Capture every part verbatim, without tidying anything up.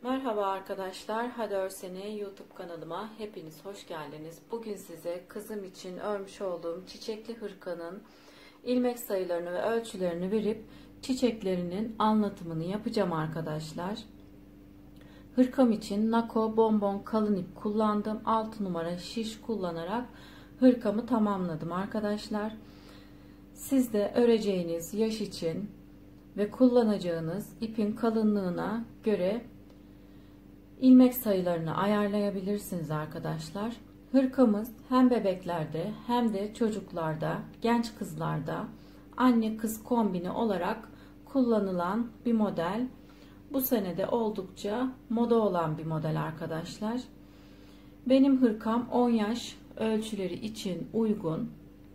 Merhaba arkadaşlar, Hadi Örseni YouTube kanalıma hepiniz hoş geldiniz. Bugün size kızım için örmüş olduğum çiçekli hırkanın ilmek sayılarını ve ölçülerini verip çiçeklerinin anlatımını yapacağım arkadaşlar. Hırkam için Nako bonbon kalın ip kullandım. altı numara şiş kullanarak hırkamı tamamladım arkadaşlar. Siz de öreceğiniz yaş için ve kullanacağınız ipin kalınlığına göre ilmek sayılarını ayarlayabilirsiniz arkadaşlar. Hırkamız hem bebeklerde hem de çocuklarda, genç kızlarda anne kız kombini olarak kullanılan bir model. Bu senede oldukça moda olan bir model arkadaşlar. Benim hırkam on yaş ölçüleri için uygun.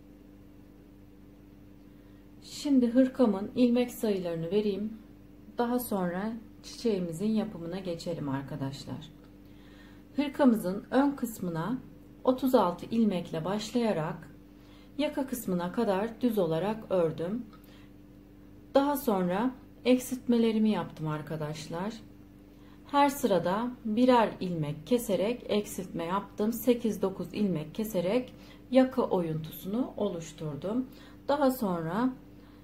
Şimdi hırkamın ilmek sayılarını vereyim. Daha sonra çiçeğimizin yapımına geçelim arkadaşlar. Hırkamızın ön kısmına otuz altı ilmekle başlayarak yaka kısmına kadar düz olarak ördüm. Daha sonra eksiltmelerimi yaptım arkadaşlar. Her sırada birer ilmek keserek eksiltme yaptım. sekiz dokuz ilmek keserek yaka oyuntusunu oluşturdum. Daha sonra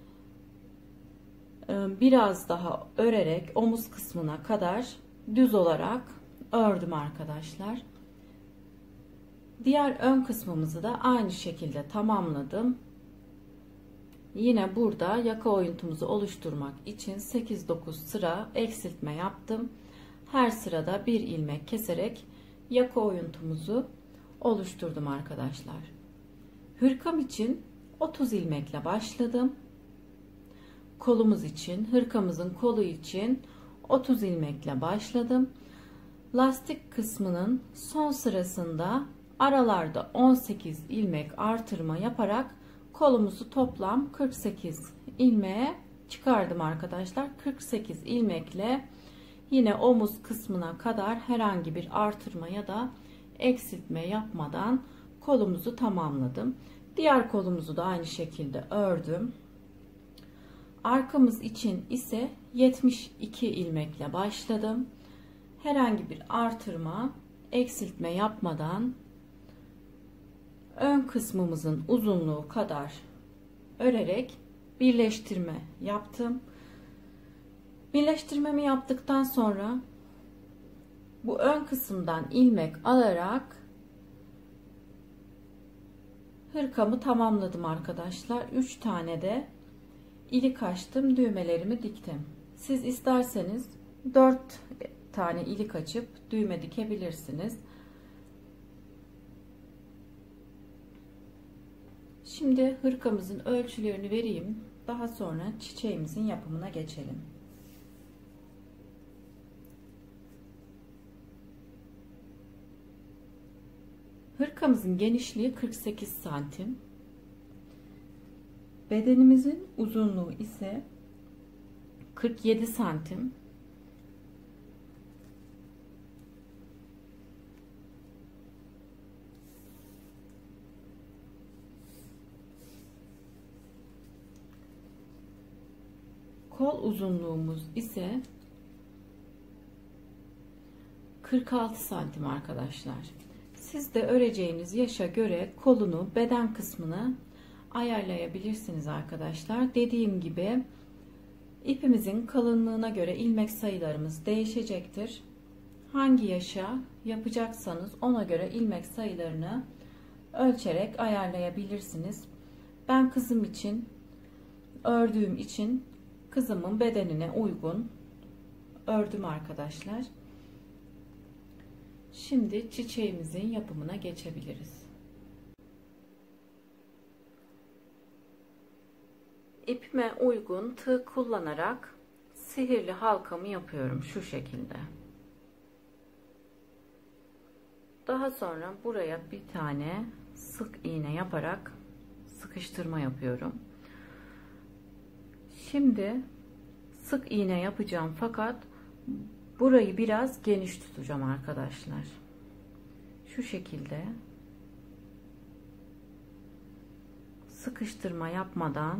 biraz daha örerek omuz kısmına kadar düz olarak ördüm arkadaşlar. Diğer ön kısmımızı da aynı şekilde tamamladım. Yine burada yaka oyuntumuzu oluşturmak için sekiz dokuz sıra eksiltme yaptım. Her sırada bir ilmek keserek yaka oyuntumuzu oluşturdum arkadaşlar. Hırkam için otuz ilmekle başladım. Kolumuz için, hırkamızın kolu için otuz ilmekle başladım. Lastik kısmının son sırasında aralarda on sekiz ilmek artırma yaparak kolumuzu toplam kırk sekiz ilmeğe çıkardım arkadaşlar. kırk sekiz ilmekle yine omuz kısmına kadar herhangi bir artırma ya da eksiltme yapmadan kolumuzu tamamladım. Diğer kolumuzu da aynı şekilde ördüm. Arkamız için ise yetmiş iki ilmekle başladım. Herhangi bir artırma, eksiltme yapmadan ön kısmımızın uzunluğu kadar örerek birleştirme yaptım. Birleştirmemi yaptıktan sonra bu ön kısımdan ilmek alarak hırkamı tamamladım arkadaşlar. üç tane de ilik açtım, düğmelerimi diktim. Siz isterseniz dört tane ilik açıp düğme dikebilirsiniz. Şimdi hırkamızın ölçülerini vereyim. Daha sonra çiçeğimizin yapımına geçelim. Hırkamızın genişliği kırk sekiz santim. Bedenimizin uzunluğu ise kırk yedi santim. Kol uzunluğumuz ise kırk altı santim arkadaşlar. Siz de öreceğiniz yaşa göre kolunu, beden kısmını ayarlayabilirsiniz arkadaşlar. Dediğim gibi ipimizin kalınlığına göre ilmek sayılarımız değişecektir. Hangi yaşa yapacaksanız ona göre ilmek sayılarını ölçerek ayarlayabilirsiniz. Ben kızım için ördüğüm için kızımın bedenine uygun ördüm arkadaşlar. Şimdi çiçeğimizin yapımına geçebiliriz. İpime uygun tığ kullanarak sihirli halkamı yapıyorum şu şekilde. Daha sonra buraya bir tane sık iğne yaparak sıkıştırma yapıyorum. Şimdi sık iğne yapacağım fakat burayı biraz geniş tutacağım arkadaşlar. Şu şekilde sıkıştırma yapmadan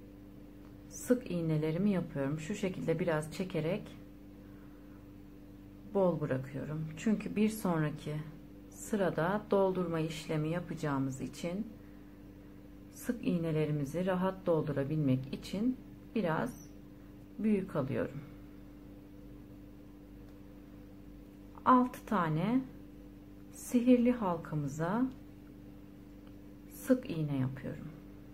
sık iğnelerimi yapıyorum. Şu şekilde biraz çekerek bol bırakıyorum. Çünkü bir sonraki sırada doldurma işlemi yapacağımız için sık iğnelerimizi rahat doldurabilmek için biraz büyük alıyorum. altı tane sihirli halkamıza sık iğne yapıyorum.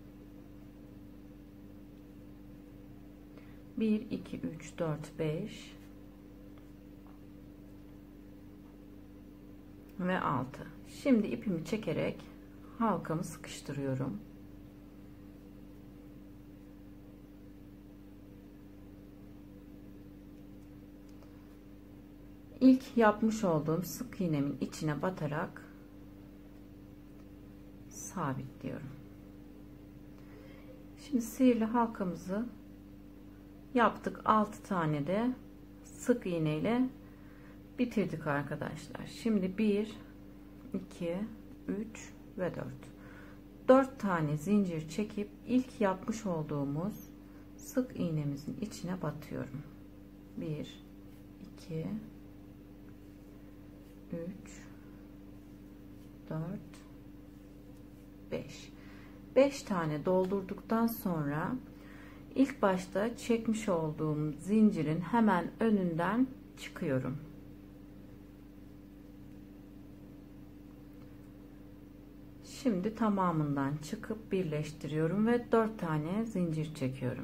bir iki üç dört beş ve altı. Şimdi ipimi çekerek halkamı sıkıştırıyorum. İlk yapmış olduğum sık iğnemin içine batarak sabitliyorum. Şimdi sihirli halkamızı yaptık. altı tane de sık iğne ile bitirdik arkadaşlar. Şimdi bir iki üç ve dört dört tane zincir çekip ilk yapmış olduğumuz sık iğnemizin içine batıyorum. bir iki üç dört beş beş tane doldurduktan sonra ilk başta çekmiş olduğum zincirin hemen önünden çıkıyorum. Şimdi tamamından çıkıp birleştiriyorum ve dört tane zincir çekiyorum.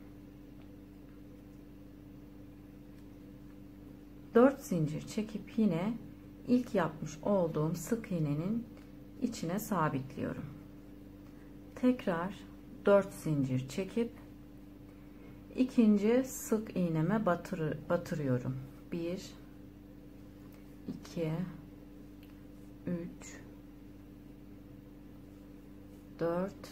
dört zincir çekip yine ilk yapmış olduğum sık iğnenin içine sabitliyorum. Tekrar dört zincir çekip ikinci sık iğneme batır, batırıyorum. bir iki üç dört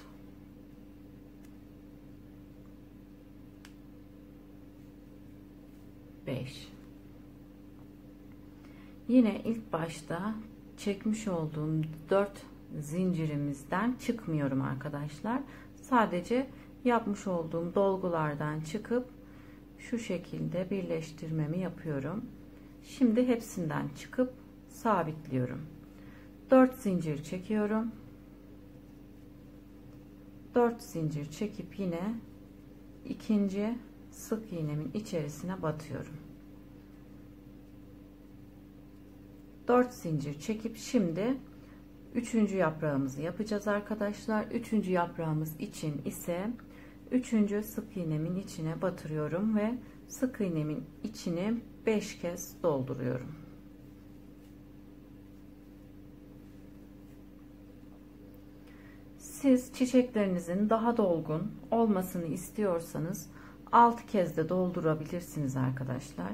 beş. Yine ilk başta çekmiş olduğum dört zincirimizden çıkmıyorum arkadaşlar. Sadece yapmış olduğum dolgulardan çıkıp şu şekilde birleştirmemi yapıyorum. Şimdi hepsinden çıkıp sabitliyorum. dört zincir çekiyorum. dört zincir çekip yine ikinci sık iğnemin içerisine batıyorum. dört zincir çekip şimdi üçüncü yaprağımızı yapacağız arkadaşlar. üçüncü yaprağımız için ise üçüncü sık iğnemin içine batırıyorum ve sık iğnemin içini beş kez dolduruyorum. Siz çiçeklerinizin daha dolgun olmasını istiyorsanız altı kez de doldurabilirsiniz arkadaşlar.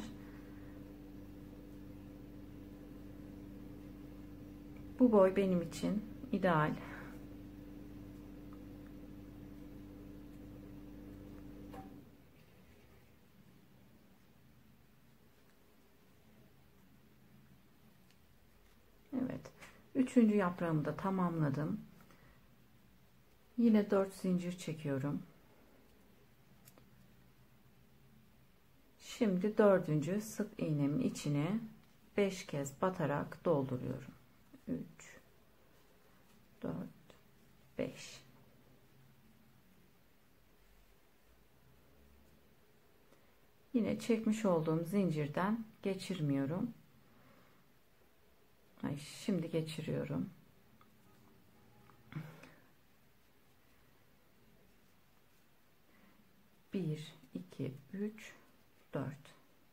Bu boy benim için ideal. Evet. Üçüncü yaprağımı da tamamladım. Yine dört zincir çekiyorum. Şimdi dördüncü sık iğnemin içine beş kez batarak dolduruyorum. üç dört beş. Yine çekmiş olduğum zincirden geçirmiyorum. Ay, şimdi geçiriyorum. bir iki üç dört.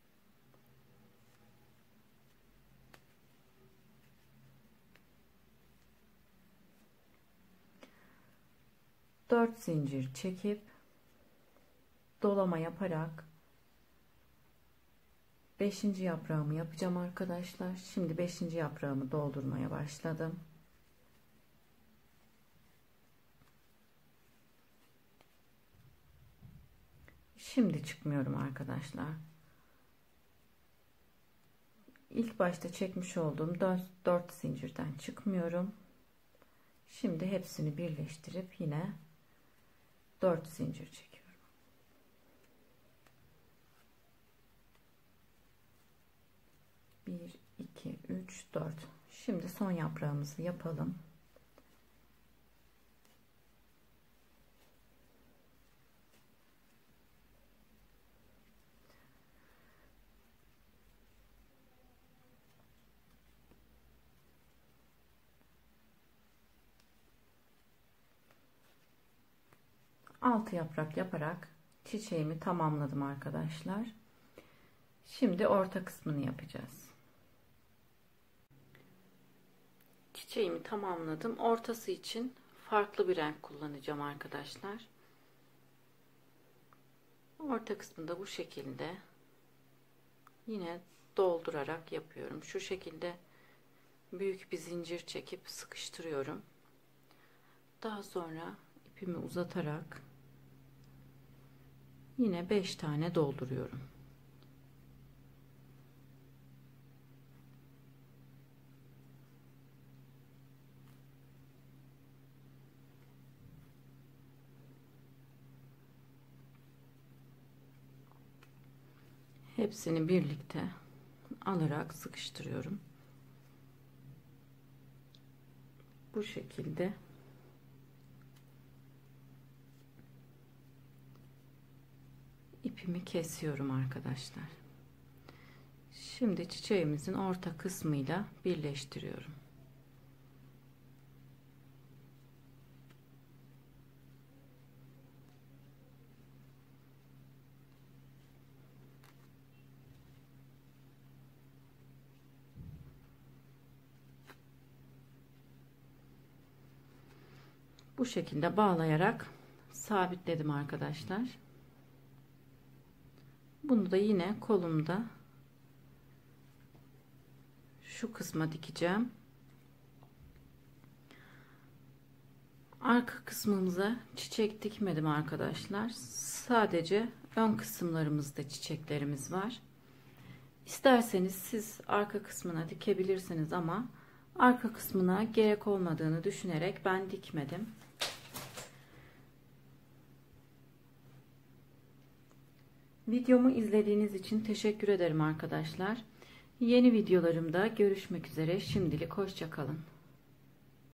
dört zincir çekip dolama yaparak beşinci yaprağımı yapacağım arkadaşlar. Şimdi beşinci yaprağımı doldurmaya başladım. Şimdi çıkmıyorum arkadaşlar. İlk başta çekmiş olduğum dört zincirden çıkmıyorum. Şimdi hepsini birleştirip yine dört zincir çekiyorum. bir dört. Şimdi son yaprağımızı yapalım. altı yaprak yaparak çiçeğimi tamamladım arkadaşlar. Şimdi orta kısmını yapacağız. Çiçeğimi tamamladım. Ortası için farklı bir renk kullanacağım arkadaşlar. Orta kısmında bu şekilde yine doldurarak yapıyorum. Şu şekilde büyük bir zincir çekip sıkıştırıyorum. Daha sonra ipimi uzatarak yine beş tane dolduruyorum. Hepsini birlikte alarak sıkıştırıyorum. Bu şekilde ipimi kesiyorum arkadaşlar. Şimdi çiçeğimizin orta kısmıyla birleştiriyorum. Bu şekilde bağlayarak sabitledim arkadaşlar. Bunu da yine kolumda şu kısma dikeceğim. Arka kısmımıza çiçek dikmedim arkadaşlar. Sadece ön kısımlarımızda çiçeklerimiz var. İsterseniz siz arka kısmına dikebilirsiniz ama arka kısmına gerek olmadığını düşünerek ben dikmedim. Videomu izlediğiniz için teşekkür ederim arkadaşlar. Yeni videolarımda görüşmek üzere. Şimdilik hoşça kalın.